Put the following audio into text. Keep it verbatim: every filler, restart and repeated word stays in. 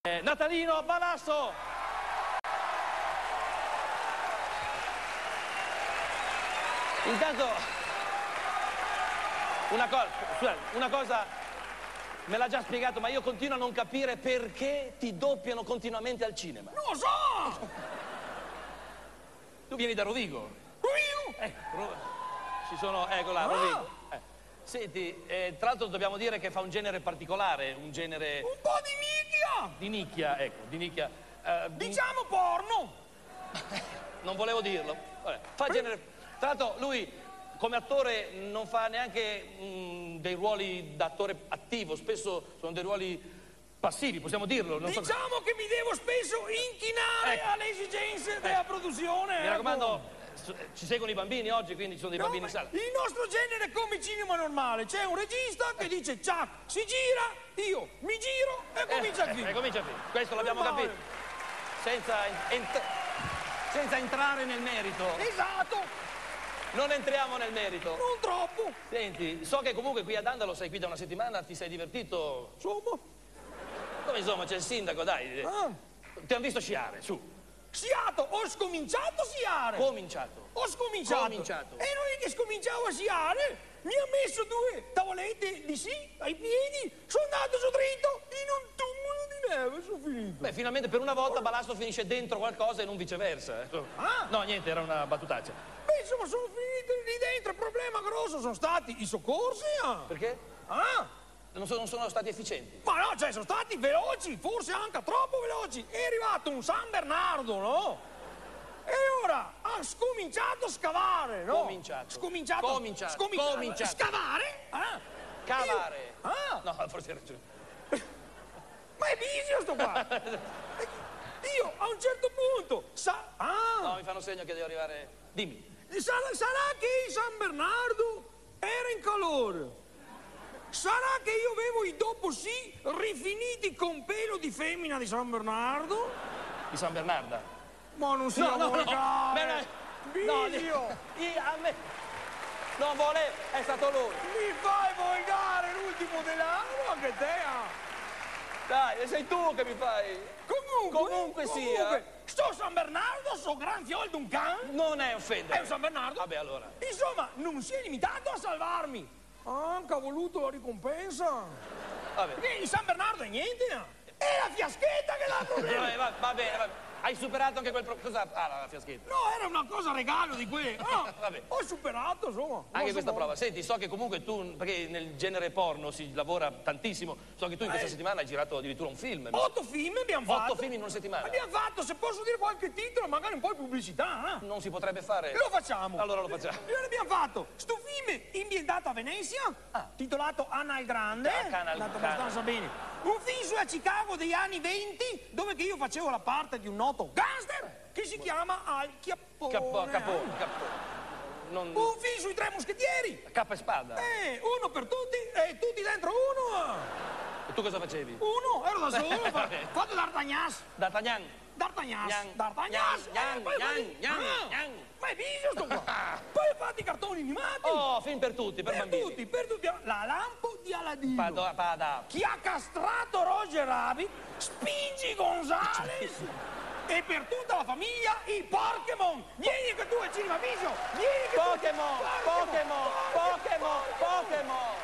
Eh, Natalino Balasso! Intanto una cosa, scusate, una cosa me l'ha già spiegato, ma io continuo a non capire perché ti doppiano continuamente al cinema. Non lo so! Tu vieni da Rovigo? Rovigo? Eh, Ro... ci sono, ecco là, Rovigo. Eh. Senti, eh, tra l'altro dobbiamo dire che fa un genere particolare, un genere... Un po' di nicchia! Di nicchia, ecco, di nicchia. Eh, Diciamo porno! Non volevo dirlo. Vabbè, fa genere... Tra l'altro lui come attore non fa neanche mh, dei ruoli da attore attivo, spesso sono dei ruoli passivi, possiamo dirlo. Non Diciamo so... che mi devo spesso inchinare ecco. alle esigenze della ecco. produzione. Mi raccomando, ci seguono i bambini oggi, quindi ci sono dei no, bambini in sala. Il nostro genere è come cinema normale, c'è un regista che dice ciao, si gira, io mi giro e comincia eh, il film. E comincia il film, questo l'abbiamo Normale. capito. Senza, ent senza entrare nel merito. Esatto! Non entriamo nel merito. Non troppo. Senti, so che comunque qui ad Andalo sei qui da una settimana, ti sei divertito? Insomma. Come insomma, c'è il sindaco, dai. Ah. Ti hanno visto sciare, su. Sciato, ho scominciato a sciare. Cominciato. Ho scominciato. Cominciato. E noi che scominciavo a sciare, mi ha messo due tavolette di sci ai piedi, sono andato su dritto in un tunnel di neve, sono finito. Beh, finalmente per una volta Balasso finisce dentro qualcosa e non viceversa. Ah. No, niente, era una battutaccia. Beh, insomma, sono finito lì dentro, il problema grosso sono stati i soccorsi. Ah. Perché? Ah. Non sono, non sono stati efficienti. Ma no, cioè, sono stati veloci, forse anche troppo veloci. È arrivato un San Bernardo, no? E ora ha scominciato a scavare, no? Cominciato. Scominciato. Cominciato. Scominciato. Cominciato. Scavare? Ah. Cavare. Io... Ah. No, forse hai ragione. Ma è visio sto qua. Io a un certo punto sa... Ah. No, mi fanno segno che devo arrivare. Dimmi. Sarà, sarà che il San Bernardo era in calore. Sarà che io avevo i dopo sì rifiniti con pelo di femmina di San Bernardo? Di San Bernarda. Ma non si No, no, no. volgare! No, Visio! io, a me... Non volevo, è stato lui. Mi fai volgare l'ultimo dell'anno anche te! Ah. Dai, sei tu che mi fai. Comunque, Comunque sia. comunque, sto San Bernardo, sto gran fiol d'un can. Non è offendere. È un San Bernardo? Vabbè, allora. Insomma, non si è limitato a salvarmi. Anche ha voluto la ricompensa. Vabbè. Perché il San Bernardo è niente. È la fiaschetta che dà problema. Vabbè, va, va bene, va bene. Hai superato anche quel... Pro... Cosa? Ah, la fiaschetta. No, era una cosa regalo di quelle. Ah, Vabbè. ho superato, insomma. Anche questa so prova. Senti, so che comunque tu, perché nel genere porno si lavora tantissimo, so che tu in questa Eh. settimana hai girato addirittura un film. Otto film abbiamo fatto. Otto film in una settimana. Abbiamo fatto, se posso dire qualche titolo, magari un po' di pubblicità. Eh? Non si potrebbe fare? Lo facciamo. Allora lo facciamo. Noi abbiamo fatto sto film ambientato a Venezia, Ah. titolato Anna il Grande. Ah, Canal- Andato Can- abbastanza bene. Un film su a Chicago degli anni venti, dove che io facevo la parte di un noto gangster che si chiama Al Chiappone. Capone, capone, capone. Non... Un film sui tre moschettieri. Cappa e spada. Eh, uno per tutti e tutti dentro uno. E tu cosa facevi? Uno, ero da solo, fa- fatto D'Artagnan. D'Artagnan. D'Artagnan. Gnan, D'Artagnan. gnan, Eh, poi gnan, fai- gnan, Ah, gnan. Ma è visio sto qua. Poi ho fatto i cartoni animati. Oh, film per tutti, per, per bambini. tutti, per tutti. La lampo di Aladino. Pado, pada. Chi ha castrato Roger Rabbit, Spingi Gonzales. E per tutta la famiglia i Pokémon. Vieni che tu è Cinema Visio. Vieni che tu... Pokémon, Pokémon, Pokémon, Pokémon.